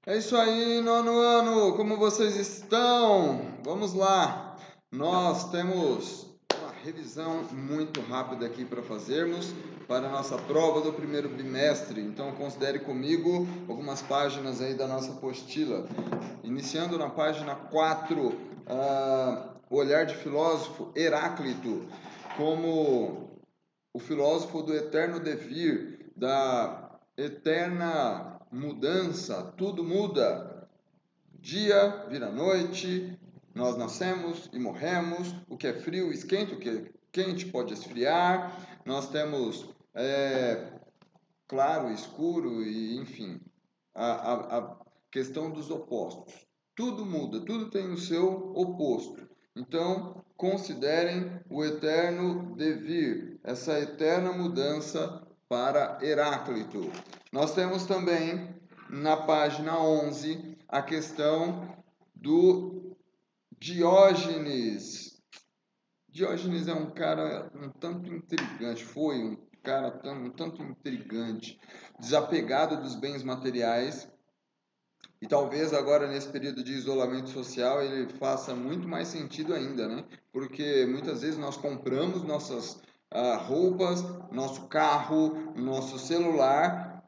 É isso aí, nono ano, como vocês estão? Vamos lá, nós temos uma revisão muito rápida aqui para fazermos para a nossa prova do primeiro bimestre, então considere comigo algumas páginas aí da nossa apostila. Iniciando na página 4, o olhar de filósofo Heráclito, como o filósofo do eterno devir, da eterna mudança, tudo muda, dia vira noite, nós nascemos e morremos, o que é frio esquenta, o que é quente pode esfriar, nós temos claro, escuro e enfim, a questão dos opostos. Tudo muda, tudo tem o seu oposto. Então, considerem o eterno devir, essa eterna mudança para Heráclito. Nós temos também, na página 11, a questão do Diógenes. Diógenes é um cara um tanto intrigante, foi um cara um tanto intrigante, desapegado dos bens materiais, e talvez agora nesse período de isolamento social ele faça muito mais sentido ainda, né? Porque muitas vezes nós compramos nossas roupas, nosso carro, nosso celular,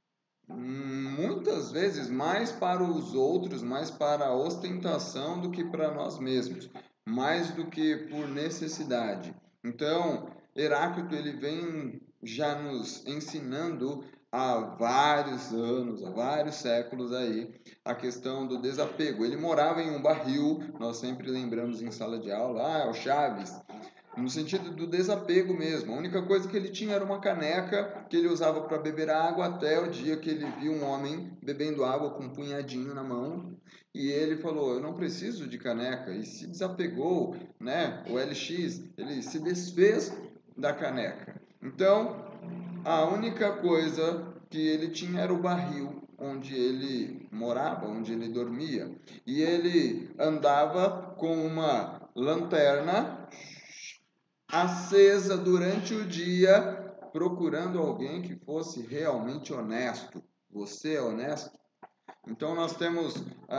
muitas vezes mais para os outros, mais para a ostentação do que para nós mesmos, mais do que por necessidade. Então, Heráclito ele vem já nos ensinando há vários anos, há vários séculos aí, a questão do desapego. Ele morava em um barril, nós sempre lembramos em sala de aula, é o Chaves, no sentido do desapego mesmo. A única coisa que ele tinha era uma caneca que ele usava para beber água até o dia que ele viu um homem bebendo água com um punhadinho na mão. E ele falou, eu não preciso de caneca. E se desapegou, né? O LX, ele se desfez da caneca. Então, a única coisa que ele tinha era o barril onde ele morava, onde ele dormia. E ele andava com uma lanterna acesa durante o dia, procurando alguém que fosse realmente honesto. Você é honesto? Então nós temos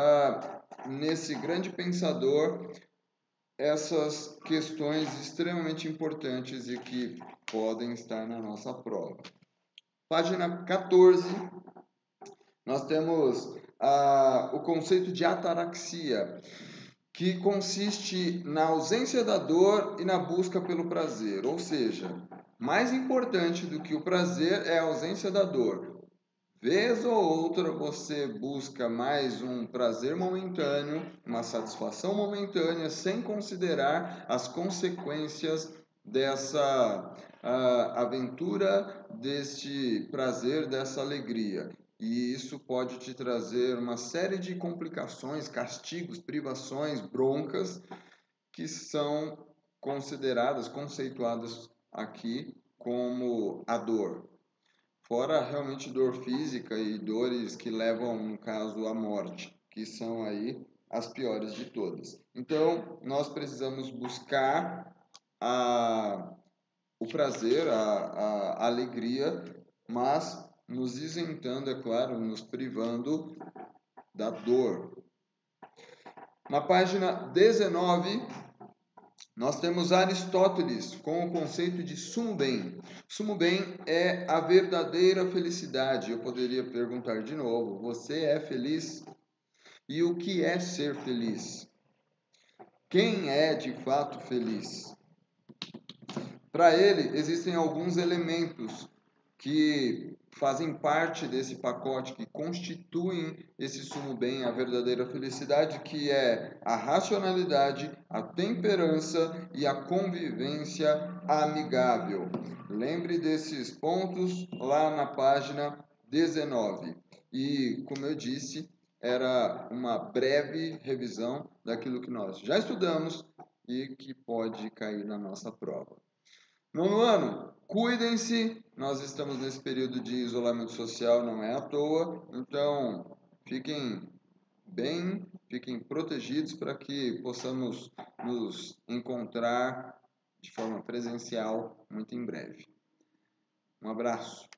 nesse grande pensador essas questões extremamente importantes e que podem estar na nossa prova. Página 14, nós temos o conceito de ataraxia, que consiste na ausência da dor e na busca pelo prazer, ou seja, mais importante do que o prazer é a ausência da dor. Vez ou outra você busca mais um prazer momentâneo, uma satisfação momentânea, sem considerar as consequências dessa aventura, deste prazer, dessa alegria. E isso pode te trazer uma série de complicações, castigos, privações, broncas, que são consideradas, conceituadas aqui como a dor. Fora realmente dor física e dores que levam, no caso, à morte, que são aí as piores de todas. Então, nós precisamos buscar o prazer, a alegria, mas nos isentando, é claro, nos privando da dor. Na página 19, nós temos Aristóteles com o conceito de sumo bem. Sumo bem é a verdadeira felicidade. Eu poderia perguntar de novo: você é feliz? E o que é ser feliz? Quem é de fato feliz? Para ele, existem alguns elementos que fazem parte desse pacote, que constituem esse sumo bem, a verdadeira felicidade, que é a racionalidade, a temperança e a convivência amigável. Lembre desses pontos lá na página 19. E, como eu disse, era uma breve revisão daquilo que nós já estudamos e que pode cair na nossa prova. Nono ano, cuidem-se, nós estamos nesse período de isolamento social, não é à toa, então fiquem bem, fiquem protegidos para que possamos nos encontrar de forma presencial muito em breve. Um abraço.